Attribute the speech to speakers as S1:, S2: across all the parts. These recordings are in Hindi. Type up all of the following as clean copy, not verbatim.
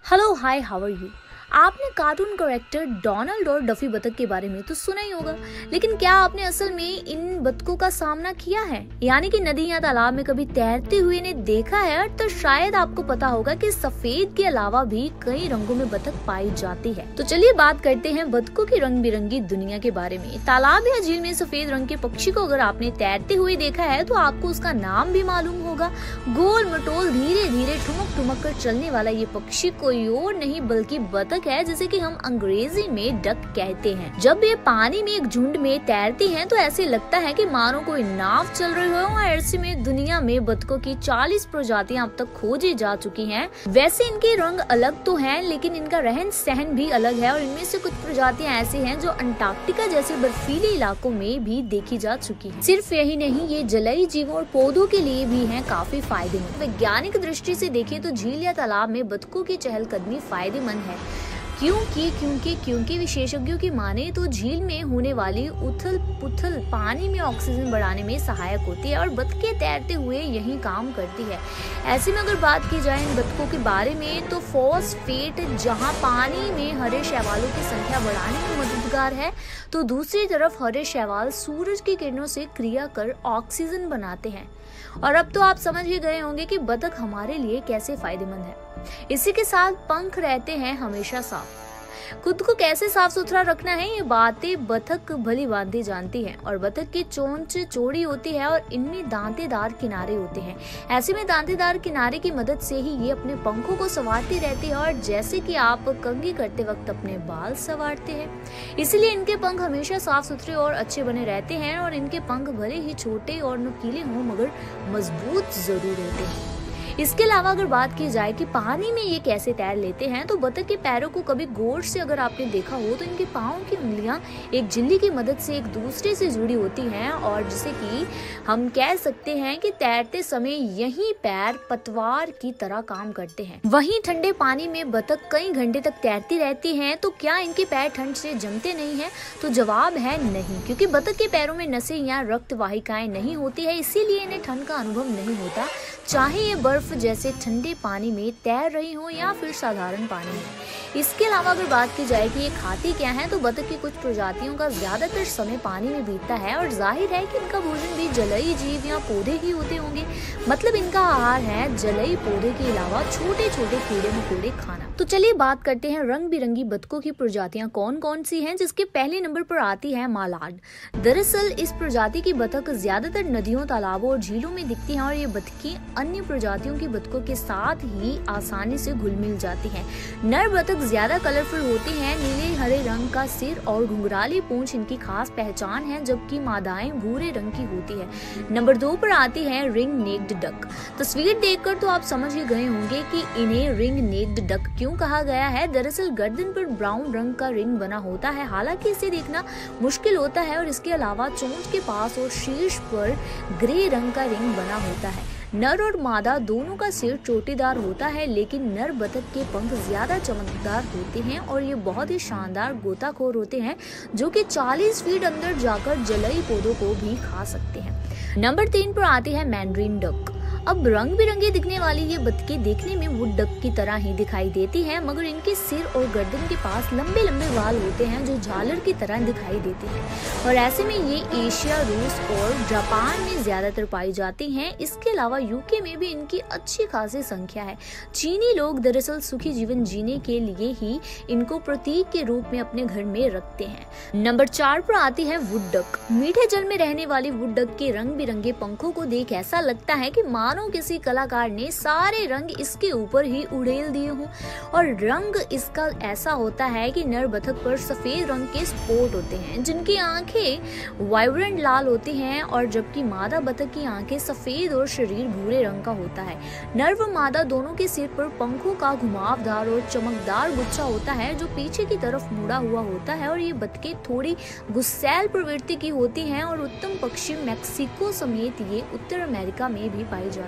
S1: Hello hi how are you. आपने कार्टून कैरेक्टर डोनाल्ड और डफी बतख के बारे में तो सुना ही होगा, लेकिन क्या आपने असल में इन बतखों का सामना किया है, यानी कि नदी या तालाब में कभी तैरते हुए इन्हें देखा है? तो शायद आपको पता होगा कि सफेद के अलावा भी कई रंगों में बतख पाई जाती है। तो चलिए बात करते हैं बतखों की रंग बिरंगी दुनिया के बारे में। तालाब या झील में सफेद रंग के पक्षी को अगर आपने तैरते हुए देखा है तो आपको उसका नाम भी मालूम होगा। गोल मटोल धीरे धीरे ठुमक ठुमक कर चलने वाला ये पक्षी कोई और नहीं बल्कि बतख है, जिसे कि हम अंग्रेजी में डक कहते हैं। जब ये पानी में एक झुंड में तैरती हैं तो ऐसे लगता है कि मानो कोई नाव चल रही हो। और ऐसे में दुनिया में बतखों की 40 प्रजातियां अब तक खोजी जा चुकी हैं। वैसे इनके रंग अलग तो हैं, लेकिन इनका रहन सहन भी अलग है और इनमें से कुछ प्रजातियां ऐसी हैं जो अंटार्कटिका जैसे बर्फीले इलाकों में भी देखी जा चुकी हैं। सिर्फ यही नहीं, ये जलीय जीवों और पौधों के लिए भी हैं काफी फायदेमंद। वैज्ञानिक दृष्टि से देखें तो झील या तालाब में बतखों की चहलकदमी फायदेमंद है। क्योंकि विशेषज्ञों की माने तो झील में होने वाली उथल पुथल पानी में ऑक्सीजन बढ़ाने में सहायक होती है और बतखें तैरते हुए यही काम करती है। ऐसे में अगर बात की जाए इन बतखों के बारे में तो फॉस्फेट जहां पानी में हरे शैवालों की संख्या बढ़ाने में मददगार है, तो दूसरी तरफ हरे शैवाल सूरज की किरणों से क्रिया कर ऑक्सीजन बनाते हैं। और अब तो आप समझ ही गए होंगे कि बतख हमारे लिए कैसे फायदेमंद है। इसी के साथ पंख रहते हैं हमेशा साफ। खुद को कैसे साफ सुथरा रखना है ये बातें बतख भली भांति जानती है। और बतख की चोंच चौड़ी होती है और इनमें दांतेदार किनारे होते हैं। ऐसे में दांतेदार किनारे की मदद से ही ये अपने पंखों को संवारती रहती है, और जैसे कि आप कंघी करते वक्त अपने बाल संवारते हैं। इसलिए इनके पंख हमेशा साफ सुथरे और अच्छे बने रहते हैं। और इनके पंख भले ही छोटे और नुकीले हों मगर मजबूत जरूर होते हैं। इसके अलावा अगर बात की जाए कि पानी में ये कैसे तैर लेते हैं, तो बतख के पैरों को कभी गौर से अगर आपने देखा हो तो इनके पाँव की उंगलियां एक झिल्ली की मदद से एक दूसरे से जुड़ी होती हैं, और जिसे कि हम कह सकते हैं कि तैरते समय यही पैर पतवार की तरह काम करते हैं। वहीं ठंडे पानी में बतख कई घंटे तक तैरती रहती हैं, तो क्या इनके पैर ठंड से जमते नहीं हैं? तो जवाब है नहीं, क्योंकि बतख के पैरों में नसें या रक्त वाहिकाएं नहीं होती है, इसीलिए इन्हें ठंड का अनुभव नहीं होता, चाहे ये बर्फ जैसे ठंडे पानी में तैर रही हो या फिर साधारण पानी में। इसके अलावा अगर बात की जाए कि ये खाती क्या है, तो बतख की कुछ प्रजातियों का ज्यादातर समय पानी में बीतता है, और जाहिर है कि इनका भोजन भी जलीय जीव या पौधे ही होते होंगे। मतलब इनका आहार है जलीय पौधे के अलावा छोटे छोटे कीड़े मकोड़े खाना। तो चलिए बात करते हैं रंग बिरंगी बतखों की प्रजातियां कौन कौन सी हैं, जिसके पहले नंबर पर आती है मालाड। दरअसल इस प्रजाति की बतख ज्यादातर नदियों, तालाबों और झीलों में दिखती हैं, और ये बतखें अन्य प्रजातियों की बतखों के साथ ही आसानी से घुल मिल जाती हैं। नर बतख ज्यादा कलरफुल होती हैं, नीले हरे रंग का सिर और घुंघराली पूंछ इनकी खास पहचान है, जबकि मादाएं भूरे रंग की होती है। नंबर 2 पर आती है रिंग नेक्ड डक। तस्वीर देखकर तो आप समझ ही गए होंगे कि इन्हें रिंग नेक्ड डक क्यों कहा गया है। दरअसल गर्दन पर ब्राउन रंग का रिंग बना होता है, हालांकि इसे देखना मुश्किल होता है, और इसके अलावा चोंच के पास और शीर्ष पर ग्रे रंग का रिंग बना होता है। नर और मादा दोनों का सिर चोटीदार होता है, लेकिन नर बतख के पंख ज्यादा चमकदार होते हैं और ये बहुत ही शानदार गोताखोर होते हैं, जो कि 40 फीट अंदर जाकर जलीय पौधों को भी खा सकते हैं। नंबर 3 पर आती है मैंड्रीन डक। अब रंग बिरंगे दिखने वाली ये बतखें देखने में वुड डक की तरह ही दिखाई देती हैं, मगर इनके सिर और गर्दन के पास लंबे लंबे बाल होते हैं जो झालर की तरह दिखाई देते हैं। और ऐसे में ये एशिया, रूस और जापान में ज्यादातर पाई जाती हैं। इसके अलावा यूके में भी इनकी अच्छी खासी संख्या है। चीनी लोग दरअसल सुखी जीवन जीने के लिए ही इनको प्रतीक के रूप में अपने घर में रखते हैं। नंबर 4 पर आती है वुड डक। मीठे जल में रहने वाली वुड डक के रंग बिरंगे पंखों को देख ऐसा लगता है कि मानो किसी कलाकार ने सारे रंग इसके ऊपर ही उड़ेल दिए हों। और रंग इसका ऐसा होता है कि नर बतख पर सफेद रंग के स्पॉट होते हैं, जिनकी आंखें वाइब्रेंट लाल होती हैं, और जबकि मादा बतख की आंखें सफेद और शरीर भूरे रंग का होता है। नर व मादा दोनों के सिर पर पंखों का घुमावदार और चमकदार गुच्छा होता है, जो पीछे की तरफ मुड़ा हुआ होता है। और ये बतखें थोड़ी गुस्सैल प्रवृत्ति की होती हैं, और उत्तम पश्चिम मैक्सिको समेत ये उत्तर अमेरिका में भी पाई जाती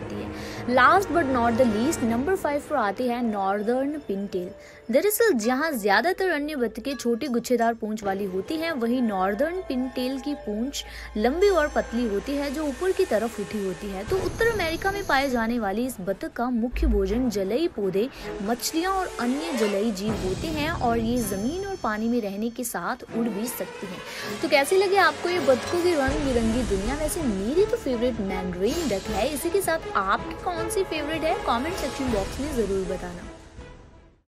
S1: आती है। Last but not the least number 5 पर आती है नॉर्दर्न पिनटेल। दरअसल जहाँ ज्यादातर अन्य बतखें छोटी गुच्छेदार पूंछ वाली होती हैं, वहीं नॉर्दर्न पिनटेल की पूंछ लंबी और पतली होती है जो ऊपर की तरफ उठी होती है। तो उत्तर अमेरिका में पाए जाने वाली इस बतख का मुख्य भोजन जलीय पौधे, मछलियां और अन्य जलीय जीव होते हैं और ये जमीन और पानी में रहने के साथ उड़ भी सकती हैं। तो कैसी लगी आपको ये बतखों की रंग बिरंगी दुनिया? वैसे मेरी तो फेवरेट मैंड्रेन डक है। इसी के साथ आपकी कौन सी फेवरेट है? कमेंट सेक्शन बॉक्स में जरूर बताना।